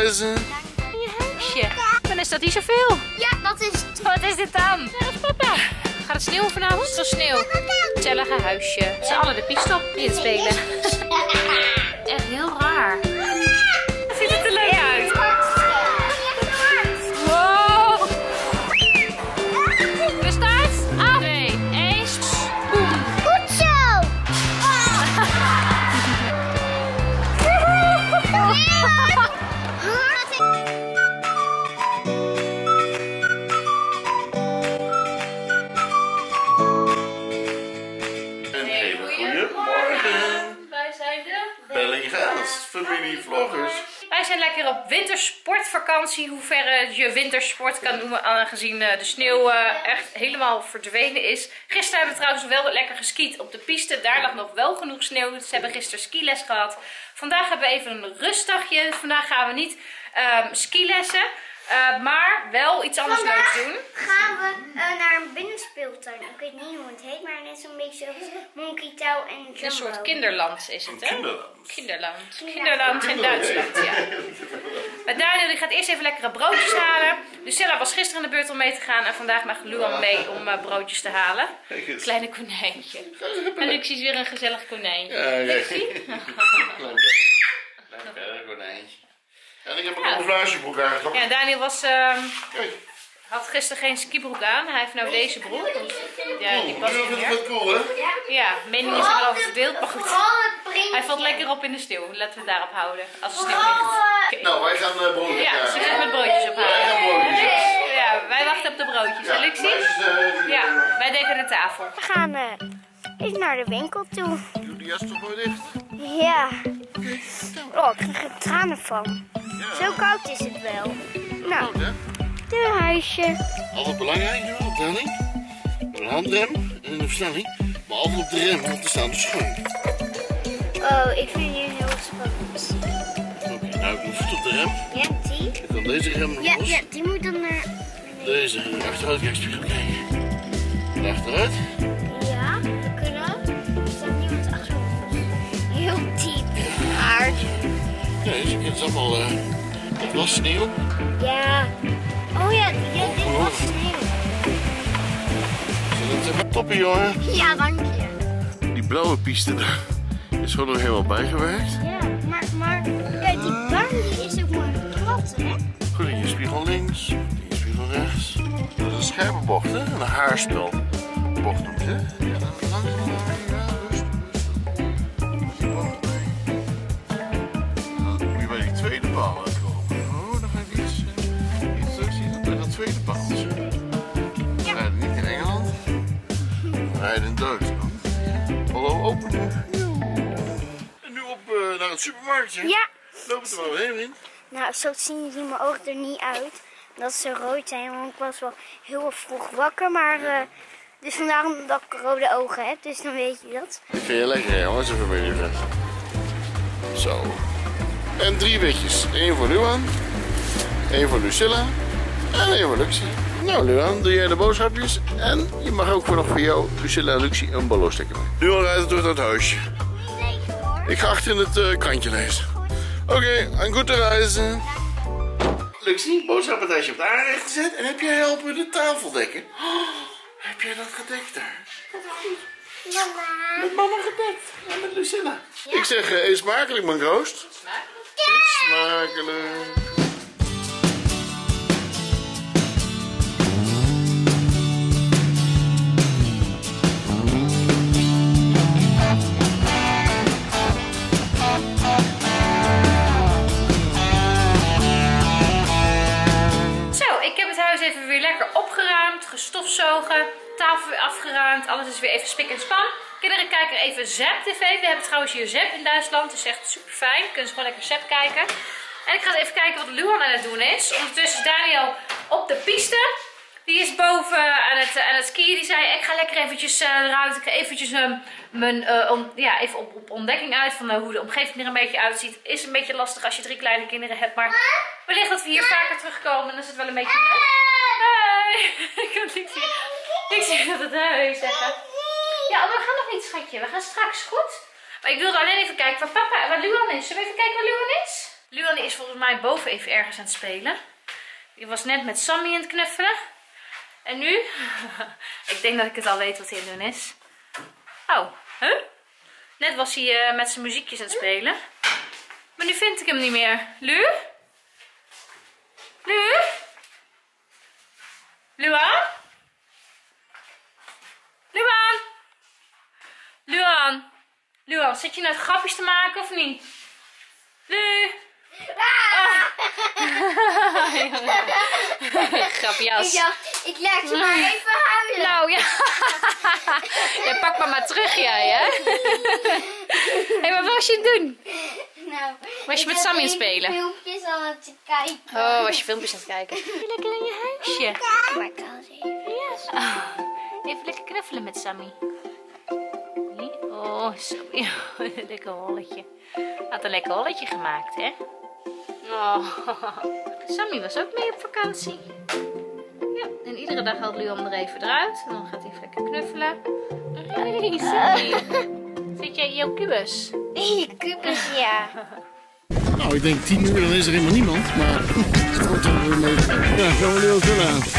reizen. Je huisje. Dan is dat niet zoveel. Ja, dat is het. Wat is dit dan? Dat is papa. Gaat het sneeuwen vanavond? Zo sneeuw. Gezellige huisje. Ze allen de piestop in spelen. Echt heel raar. Ziet het er leuk uit? Wow. De start. 8, 2, 1. Boom. Goed zo! Een hele goede morgen. Wij zijn de Bellingaans, familie vloggers. Wij zijn lekker op wintersportvakantie. Hoe ver je wintersport kan noemen, aangezien de sneeuw echt helemaal verdwenen is. Gisteren hebben we trouwens wel lekker geskiet op de piste. Daar lag nog wel genoeg sneeuw. Ze hebben gisteren skiles gehad. Vandaag hebben we even een rustdagje. Vandaag gaan we niet skilessen. Maar wel iets anders leuks doen. Gaan we naar een binnenspeeltuin. Ik weet niet hoe het heet, maar net zo'n beetje zoals Monkey Town en Jumbo. Een soort kinderland is het, hè? Kinderland. Kinderland in Duitsland, ja. Maar Daniel die gaat eerst even lekkere broodjes halen. Lucella was gisteren aan de beurt om mee te gaan. En vandaag mag Luan mee om broodjes te halen. Kleine konijntje. En Luxie is weer een gezellig konijntje. Ja, Luxie? Klein konijntje. En ik heb een camouflagebroek aangetrokken. Ja, Daniel was, Kijk. had gisteren geen skibroek aan. Hij heeft nou deze broek. Ja, die past niet Dat meer. is cool, hè? Ja, meningen zijn erover verdeeld. Maar goed, Vooral het printje. hij valt lekker op in de sneeuw. Laten we het daarop houden. Als er sneeuw ligt. Oké. Nou, wij gaan broodjes Ja, halen. ze gaat met broodjes Wij gaan ophalen. broodjes halen. Ja, wij wachten op de broodjes. Hè, Luxie? Ja, wij dekken de tafel. We gaan eens naar de winkel toe. Doe die jas toch mooi dicht? Ja. Oh, ik krijg er tranen van. Zo koud is het wel. Nou, Goed, hè? de huisje. Altijd belangrijk, de optelling. Een handrem en een versnelling. Maar altijd op de rem, want er staan de schoen. Oh, ik vind die heel spannend. Oké, nou ik doe voet op de rem. Ja, die? Ik kan deze rem nog Ja, los. ja, die moet dan naar... Deze hier achteruit, kijk, spiegel kijken. En achteruit. Ja, we kunnen. Er staat niemand achter ons. Heel diep. Hard. Ja, dus het is allemaal het was sneeuw. Ja. Oh ja, dit was sneeuw. Dat is toppie, jongen. Ja, dank je. Die blauwe piste daar is gewoon nog helemaal bijgewerkt. Ja, maar kijk, die baan die is ook maar plat, hè? Goed, je spiegel links, je spiegel rechts. Dat is een scherpe bocht, hè? Een haarspel bocht doet, hè? Ja, dan langzaam, ja, rustig. Met die bocht mee. Dan moet je bij die tweede paal uitkomen. Oh, dan ga ik iets zien bij dat tweede paal. We rijden niet in Engeland, we rijden in Duitsland. Hallo, openen. En nu op naar het supermarktje. Ja. Lopen er maar heen, in. Nou, zo zien mijn ogen er niet uit. Dat ze rood zijn, want ik was wel heel vroeg wakker. Maar, dus vandaar dat ik rode ogen heb. Dus dan weet je dat. Ik vind je lekker, hè, jongens, een familievet. Zo. En 3 witjes. 1 voor Luan, 1 voor Lucilla en 1 voor Luxie. Nou, Luan, doe jij de boodschapjes. En je mag ook nog voor jou, Lucilla en Luxie, een ballo stikken. Luan rijdt door naar het huisje. Nee hoor. Ik ga achter in het krantje lezen. Oké, en goed te reizen. Luxie, boodschappentasje op de aanrecht gezet. En heb jij helpen de tafel dekken? Oh, heb jij dat gedekt daar? Mama. Met mama gedekt. En met Lucilla. Ik zeg, eet smakelijk, mijn kroost. Eet smakelijk. Even weer lekker opgeruimd, gestofzogen, tafel weer afgeruimd, alles is weer even spik en span. Kinderen kijken even Zap TV. We hebben trouwens hier Zap in Duitsland, dat is echt super fijn. Kunnen ze gewoon lekker Zap kijken. En ik ga eens even kijken wat Luan aan het doen is. Ondertussen is Daniel op de piste. Die is boven aan het skiën. Die zei, ik ga lekker eventjes eruit. Ik ga eventjes even op ontdekking uit van hoe de omgeving er een beetje uitziet. Is een beetje lastig als je 3 kleine kinderen hebt. Maar wellicht dat we hier vaker terugkomen. Dan is het wel een beetje leuk. Nee, ik kan niks zien. Ik zie dat het huis zeggen. Ja, we gaan nog niet, schatje. We gaan straks, goed? Maar ik wilde alleen even kijken waar papa en waar Luan is. Zullen we even kijken waar Luan is? Luan is volgens mij boven even ergens aan het spelen. Die was net met Sammy aan het knuffelen. En nu? Ik denk dat ik het al weet wat hij aan het doen is. Oh, huh? Net was hij met zijn muziekjes aan het spelen. Maar nu vind ik hem niet meer. Lu? Lu? Luan? Luan? Luan? Luan, zit je nou grapjes te maken of niet? Lu? Ah. Grapjas. Ik laat je maar even huilen. Nou ja. Ja, pak maar terug jij, hè? Hé, maar wat was je aan het doen? Nou, Was je met Sammy aan het spelen? filmpjes aan het kijken. Oh, was je filmpjes aan het kijken? Lekker in je huisje. Maar ik kan het even. Oh, even lekker knuffelen met Sammy. Oh, Sammy. Lekker holletje. Had een lekker holletje gemaakt, hè? Oh. Sammy was ook mee op vakantie. Ja, en iedere dag haalt Luan er even eruit. En dan gaat hij even lekker knuffelen. Hey, Sammy. Zit jij in jouw kubus? Kubus, ja. Nou, ik denk 10 uur, dan is er helemaal niemand. Maar het wordt er weer mee. Ja, gaan we nu ook wel aan.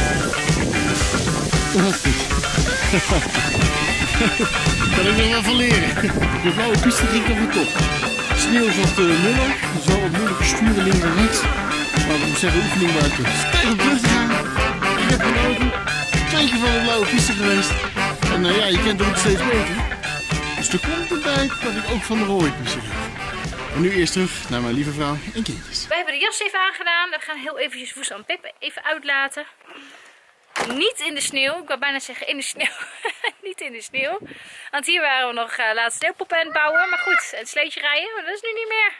Kan ik nog wel van leren. De blauwe piste ging nog een top. Sneeuw zat nullen. Het is wel wat moeilijk sturen links en rechts. Maar ik moet zeggen, oefening buiten. Tijd om terug te gaan. Ik heb genoten. 2 keer van de blauwe piste geweest. En ja, je kent het ook steeds beter. Dus er komt een tijd dat ik ook van de rode piste ga. En nu eerst terug naar mijn lieve vrouw en kindjes. Wij hebben de jas even aangedaan. We gaan heel eventjes Woest en Pip even uitlaten. Niet in de sneeuw. Ik wou bijna zeggen in de sneeuw. Niet in de sneeuw. Want hier waren we nog laatst sneeuwpoppen aan het bouwen. Maar goed, het sleetje rijden, maar dat is nu niet meer.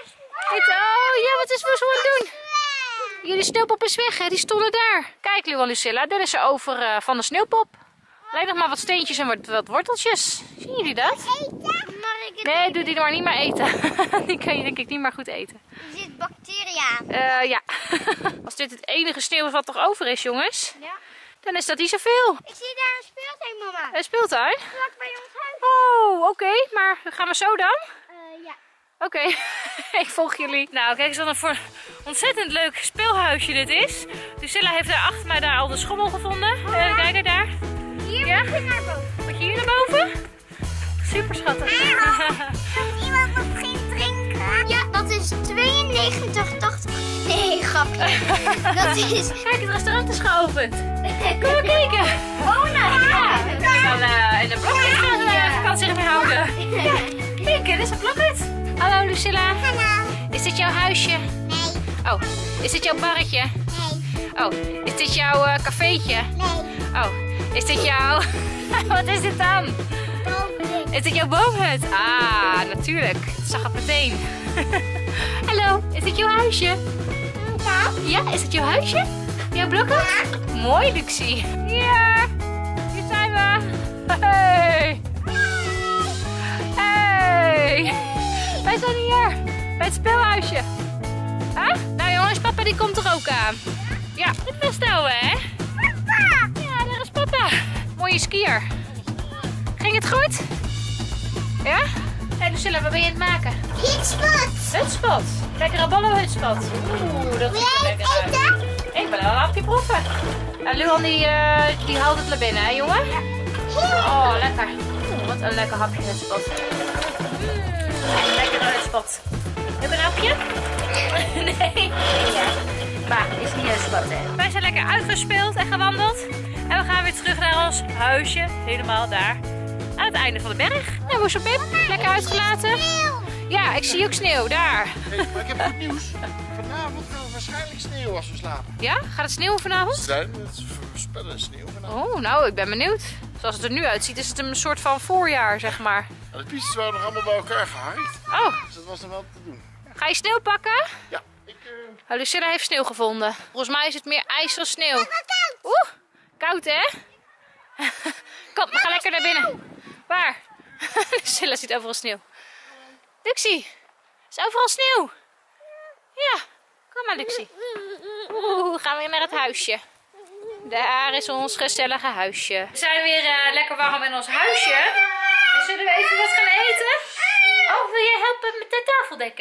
Oh ja, wat is Woest aan het doen? Jullie sneeuwpop is weg, hè? Die stonden daar. Kijk, Luan Lucilla, daar is ze over van de sneeuwpop. Alleen nog maar wat steentjes en wat worteltjes. Zien jullie dat? Nee, doe die maar niet meer eten. Die kan je denk ik niet meer goed eten. Er zit bacteriën aan. Ja. Als dit het enige sneeuw is wat nog over is, jongens. Ja. Dan is dat niet zoveel. Ik zie daar een speeltuin, mama. Een speeltuin? Vlak bij ons huis. Oh, oké. Maar gaan we zo dan? Ja. Oké. Ik volg jullie. Nou, kijk eens wat een ontzettend leuk speelhuisje dit is. Lucilla heeft daar achter mij daar al de schommel gevonden. Kijk daar. Hier Ja? moet je naar boven. Moet je hier naar boven? Super schattig. Kan iemand nog geen drinken? Ja, dat is 92,80. Nee, grapje. Dat is... Kijk, het restaurant is geopend. Kom maar kijken. Oh, nou ja. Dan in de blokjes gaan we vakantie gaan houden. Kijk, dit is een blokket. Hallo Lucilla. Hallo. Is dit jouw huisje? Nee. Oh, is dit jouw barretje? Nee. Oh, is dit jouw cafeetje? Nee. Oh, is dit jouw... Wat is dit dan? Bovenin. Is dit jouw boomhut? Ah, natuurlijk. Ik zag het meteen. Hallo, is dit jouw huisje? Ja. Ja, is het jouw huisje? Jouw blokket? Ja. Mooi, Luxie. Ja, hier zijn we. Hey. Hey. Wij zijn hier bij het speelhuisje. Huh? Nou jongens, papa die komt er ook aan. Ja, het best nou hè? Papa. Ja, daar is papa. Mooie skier. Ging het goed? Ja? Hey Lucilla, wat ben je aan het maken? Hitspot. Hutspot. Lekkere ballen hutspot. Oeh, dat ziet er lekker uit. Ik ben wel een hapje proeven. En Luan die houdt het naar binnen, hè jongen? Ja. Oh, lekker. Oeh, wat een lekker hapje hutspot. Lekkere hutspot. Heb je een hapje? Nee. Ja. Maar is niet hutspot, hè? Wij zijn lekker uitgespeeld en gewandeld. En we gaan weer terug naar ons huisje. Helemaal daar. Aan het einde van de berg. En Woest en Pip, lekker uitgelaten. Ja, ik zie ook sneeuw, daar. Hey, maar ik heb goed nieuws. Vanavond gaan we waarschijnlijk sneeuw als we slapen. Ja, gaat het sneeuwen vanavond? Zijn het voorspellen sneeuw vanavond? Oh, nou, ik ben benieuwd. Zoals het er nu uitziet, is het een soort van voorjaar, zeg maar. Nou, de pistes waren nog allemaal bij elkaar gehaaid. Oh, Dus dat was dan wel te doen. ga je sneeuw pakken? Ja, Oh, Lucilla heeft sneeuw gevonden. Volgens mij is het meer ijs dan sneeuw. Oeh, koud hè? Kom, we gaan lekker naar binnen. Waar? Lucilla ziet overal sneeuw. Luxie, is overal sneeuw? Ja, kom maar Luxie. Oeh, gaan we weer naar het huisje. Daar is ons gezellige huisje. We zijn weer lekker warm in ons huisje. Dus zullen we even wat gaan eten? Oh, wil jij helpen met de tafel dekken?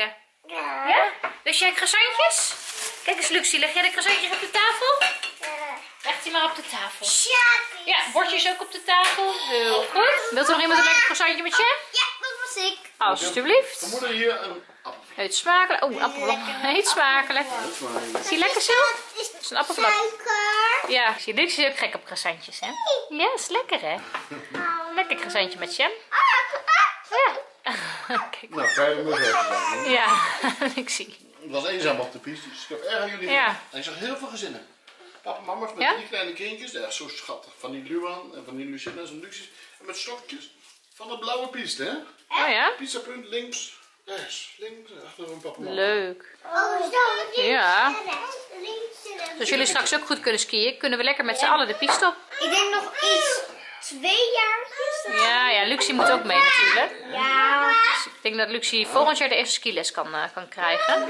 Ja? Dus jij croissantjes? Kijk eens Luxie, leg jij de croissantjes op de tafel? Leg die maar op de tafel. Ja, bordjes ook op de tafel. Heel goed. Wilt er nog iemand een lekker croissantje met je? Ja, dat was ik. Alsjeblieft. We moeten hier een appel. Heet smakelijk. Oh, appel. Heet smakelijk. Is die lekker zo? Dat is een appelflap. Suiker. Ja, zie je, Luxie is ook gek op croissantjes, hè? Ja, is lekker, hè? Lekker croissantje met jam. Ja. Kijk. Nou, kan je me zeggen. Ja, Luxie. Ik was eenzaam op de piste, dus ik heb erg aan jullie Ja. gezien. En ik zag heel veel gezinnen. Papa en mama's met Ja? 3 kleine kindjes, echt zo schattig. Van die Luan en van die Lucinda's en Luxies. En met stokjes van de blauwe piste, hè? Oh ja? Pizzapunt links, rechts, links, achter een papa en mama. Leuk. Oh, zo. Ja. Links en Als jullie straks ook goed kunnen skiën, kunnen we lekker met z'n allen de piste op. Ik denk nog iets 2 jaar. Ja, Luxie moet ook mee natuurlijk. Ja. Dus ik denk dat Luxie volgend jaar de eerste skiles kan krijgen.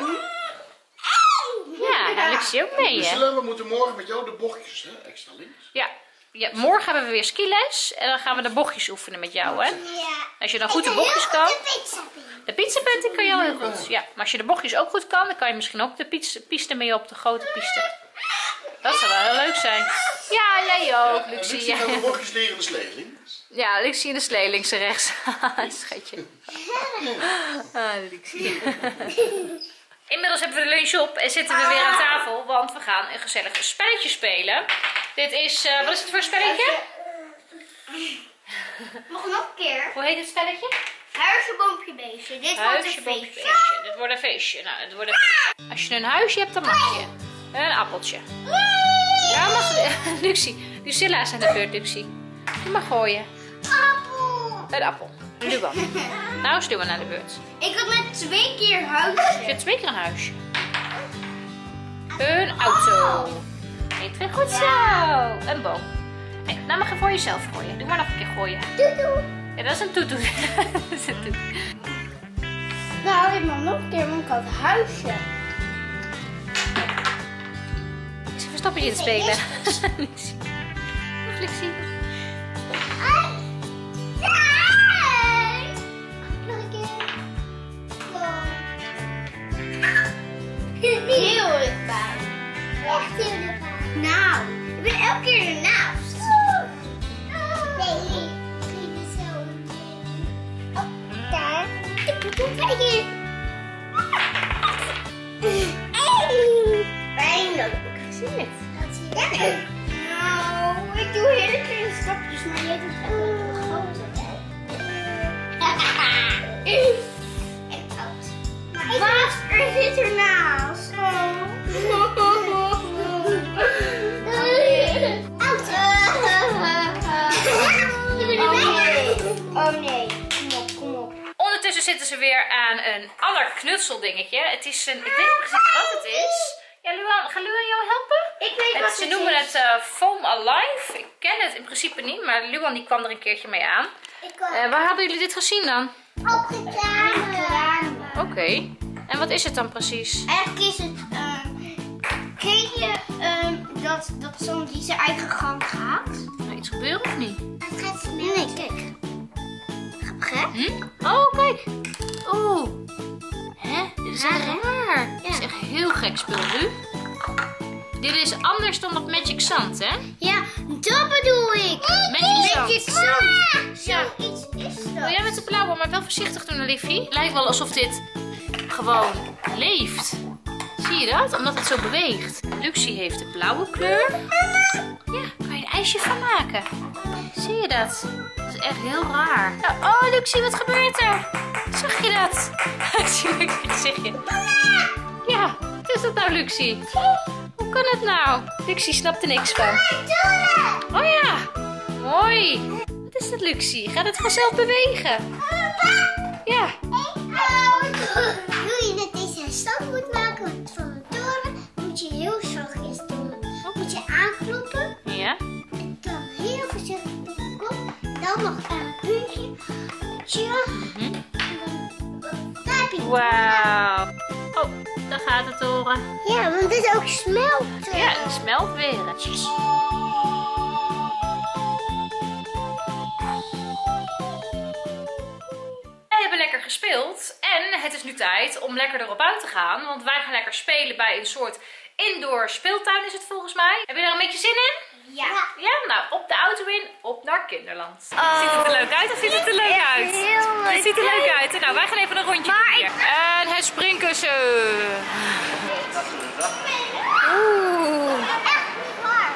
Ja, Luxie ook mee, hè? Lucilla, we moeten morgen met jou de bochtjes, hè? Extra links. Ja. Ja, morgen hebben we weer skiles en dan gaan we de bochtjes oefenen met jou, hè? Ja. Als je dan goed de bochtjes kan. Pizza. De pizzapunt die kan je al heel goed. Ja, maar als je de bochtjes ook goed kan, dan kan je misschien ook de piste mee op de grote piste. Dat zou wel heel leuk zijn. Ja, jij ook, Luxie. Luxie gaan de bochtjes leren in de slee links. Ja, Luxie in de slee links en rechts. Schatje. Luxie. Inmiddels hebben we de lunch op en zitten we weer aan tafel, want we gaan een gezellig spelletje spelen. Dit is, wat is het voor spelletje? Nog een keer. Hoe heet het spelletje? Huisje, boompje, beestje. Dit wordt Huisje, een boompje, feestje. beestje. Dit wordt een feestje. Nou, het wordt een... Als je een huisje hebt, dan mag je. Een appeltje. Ja, mag Luxie. Lucilla is aan de beurt, Luxie. Je mag gooien. Appel. Een appel. Luan. Nou is Luan aan de beurt. Ik had net 2 keer Je huisje. hebt 2 keer een huisje. Een auto. 1, 2, goed zo. Een boom. Nee, nou mag je voor jezelf gooien. Doe maar nog een keer gooien. Doei. Ja, dat is een toetoet. Dat is een toet. Nou, ik mag nog een keer, want ik had een huisje. Ik zit verstoppertje te spelen. Luxie. Dag, Luxie. Nog een keer. Heel dichtbij. Echt heel dichtbij. Nou, ik ben elke keer ernaast. Nee, ging zo. Oh, daar. Kijk hier. Eindelijk. Zie je het? Ja. Nou, ik doe hele kleine stapjes, maar je hebt het echt wel heel groter. En oud. Wat? Er zit ernaast. Oh nee. Kom op. Ondertussen zitten ze weer aan een ander knutseldingetje. Het is een, ik weet niet precies wat het is. Ja, Luan, gaat Luan jou helpen? Ik weet wat Ze noemen het Foam Alive. Ik ken het in principe niet, maar Luan die kwam er een keertje mee aan. Waar hadden jullie dit gezien dan? Op reclame. Oké. En wat is het dan precies? Eigenlijk is het, ken je dat zo'n die zijn eigen gang gaat? Nou, iets gebeuren of niet? Het gaat snel. Nee, kijk. Grappig, hè? Oh, kijk. Oeh. Hè? Dit is echt raar. Dit is echt heel gek spul, Lu. Dit is anders dan op Magic Sand, hè? Ja, dat bedoel ik. Magic Sand. Ja. Zoiets is Wil dat. jij met de blauwe, maar wel voorzichtig doen, Liefie? Het lijkt wel alsof dit gewoon leeft. Zie je dat? Omdat het zo beweegt. Luxie heeft de blauwe kleur. Ja, kan je een ijsje van maken. Zie je dat? Dat is echt heel raar. Ja, oh, Luxie, wat gebeurt er? Zag je dat? Ik zie een gezichtje. Ja, wat is dat nou, Luxie? Hoe kan het nou? Luxie snapt er niks van. Oh ja, mooi. Wat is dat, Luxie? Gaat het vanzelf bewegen? Ja. Wil je dat deze stand moet maken want van de toren, moet je heel zachtjes doen. Moet je aankloppen Ja. en dan heel voorzichtig op de kop. Dan nog een puntje. Tja. En dan daar heb je het. Wauw. Oh, daar gaat het horen. Ja, want het is ook smelten. Ja, het smelt weer. We hebben lekker gespeeld. En het is nu tijd om lekker erop uit te gaan. Want wij gaan lekker spelen bij een soort indoor speeltuin is het volgens mij. Heb je er een beetje zin in? Ja. Ja, nou op de auto in, op naar Kinderland. Ziet het er leuk uit of ziet het er leuk uit? Heel leuk. Het ziet er leuk uit. Nou, wij gaan even een rondje doen hier. En het springkussen. Oeh. Echt niet waar.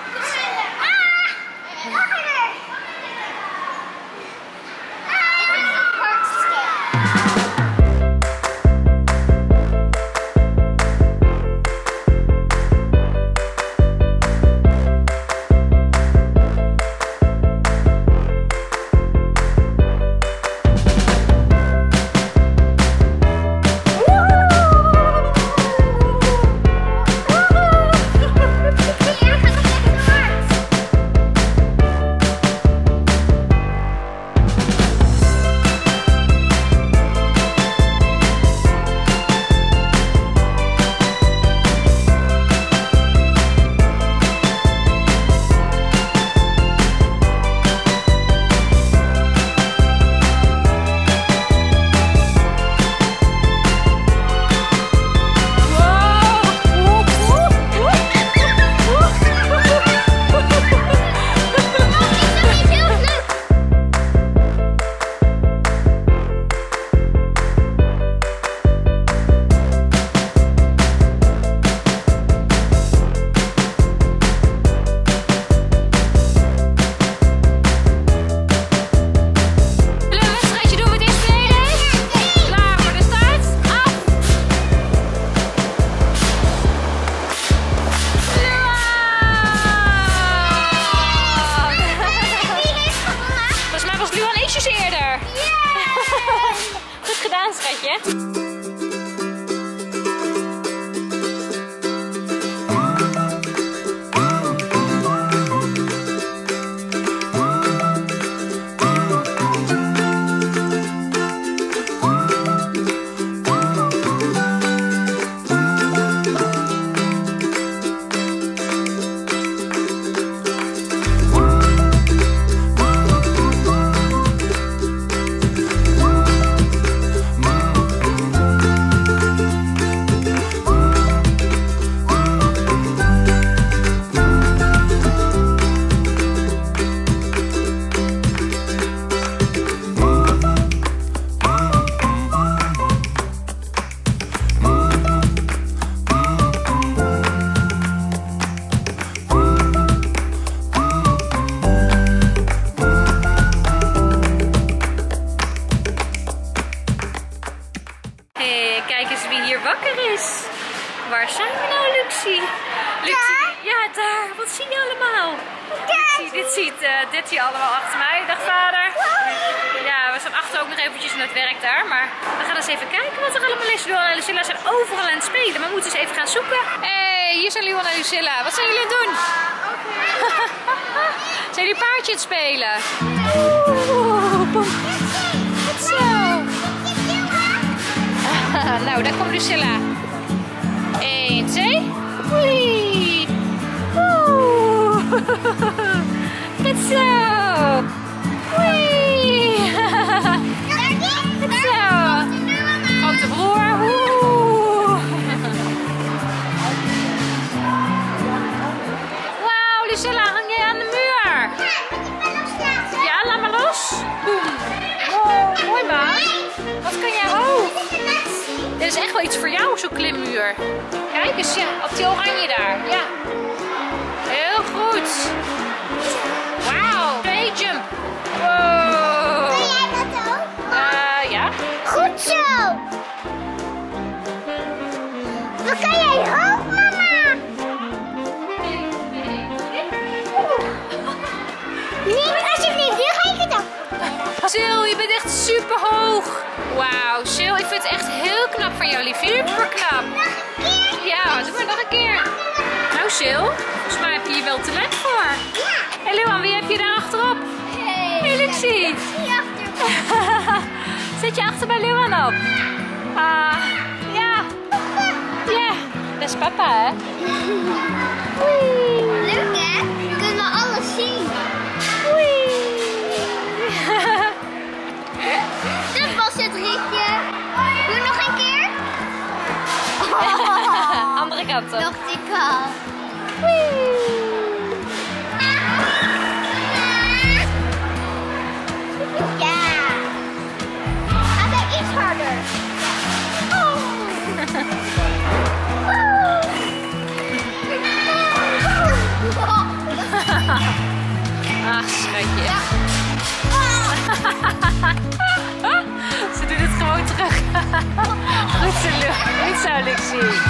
Waar zijn we nou, Luxie? Luxie, ja, daar. Wat zie je allemaal? Luxie, dit zie je allemaal achter mij. Dag, vader. Ja, we staan achter ook nog eventjes in het werk daar. Maar we gaan eens even kijken wat er allemaal is. Luan en Lucilla zijn overal aan het spelen. Maar we moeten eens even gaan zoeken. Hé, hier zijn Luan en Lucilla. Wat zijn jullie aan het doen? Zijn jullie paardje aan het spelen? Oeh, goed zo. Nou, daar komt Lucilla. 1, 2. Oei. Oeh. Goed zo. Oei. Goed zo. Grote broer. Oeh. Wauw, Lucilla, hang jij aan de muur? Ja, laat maar los. Boem. Oh, mooi man. Wat kan jij hoog? Dit is echt wel iets voor jou, zo'n klimmuur. Kijk eens, ja, op die oranje daar. Ja. Heel goed. Wauw, 2 jump. Wow. Kan jij dat ook? Ja. Goed zo. Wat kan jij ook, mama? Nee, alsjeblieft, nu ga ik het ook. Sil, je bent echt super hoog. Wauw, Sil, ik vind het echt heel knap van jou, liefje. Super knap. Nog een keer? Ja, doe maar nog een keer. Nou, Sil, volgens mij heb je hier wel talent voor. Ja. Hé, Luan, wie heb je daar achterop? Hey, Luxie. Zit je achter bij Luan op? Ja. Ja, dat is papa, hè? Oei. Leuk, hè? Kunnen we alles zien. Oei. Dit was het ritje. kant op. Dacht ik al. Ja. Ga daar iets harder. Ach, schatje. Ja. Ze doet het gewoon terug. Goed zo, goed zo, Luxie.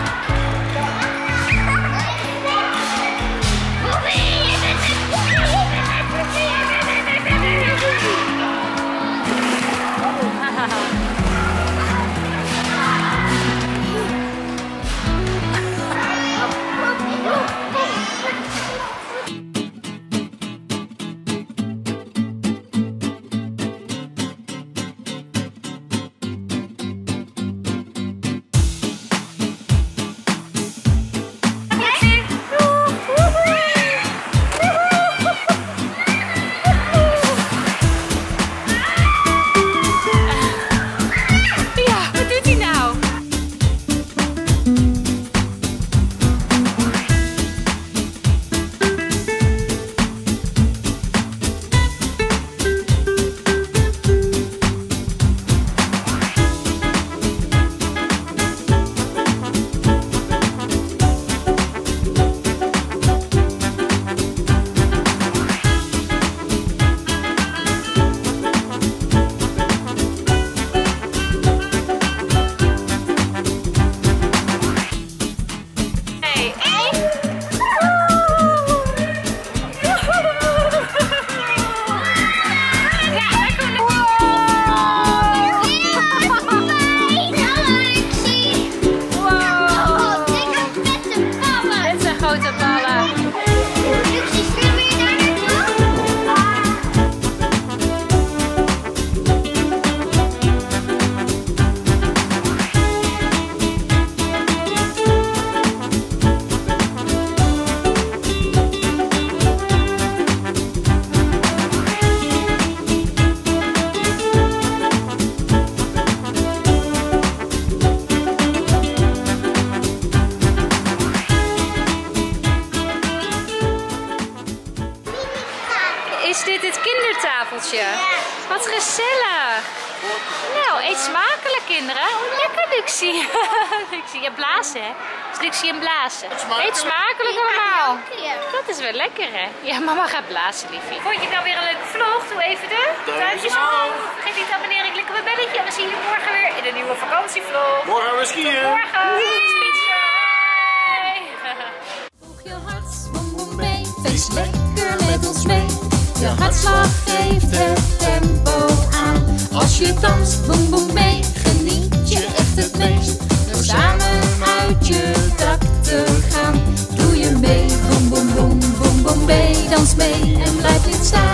Is dit het kindertafeltje? Ja. Wat gezellig. Nou, eet smakelijk, kinderen. Lekker, Luxie. Luxie, je blazen, hè? Dus Luxie en blazen. Eet smakelijk allemaal. Dat is wel lekker, hè? Ja, mama gaat blazen, liefie. Vond je nou weer een leuke vlog? Doe even de duimpjes omhoog. Vergeet niet te abonneren. Klik op het belletje. En we zien jullie morgen weer in een nieuwe vakantievlog. Morgen gaan we skiën. Morgen. Volg je hart, boem boem mee. Feest lekker met ons mee. Je hartslag geeft het tempo aan. Als je danst, boem boem mee. Geniet je echt het meest. Door samen uit je dak te gaan. Doe je mee, boem boem boem boem boem mee. Dans mee en blijf niet staan.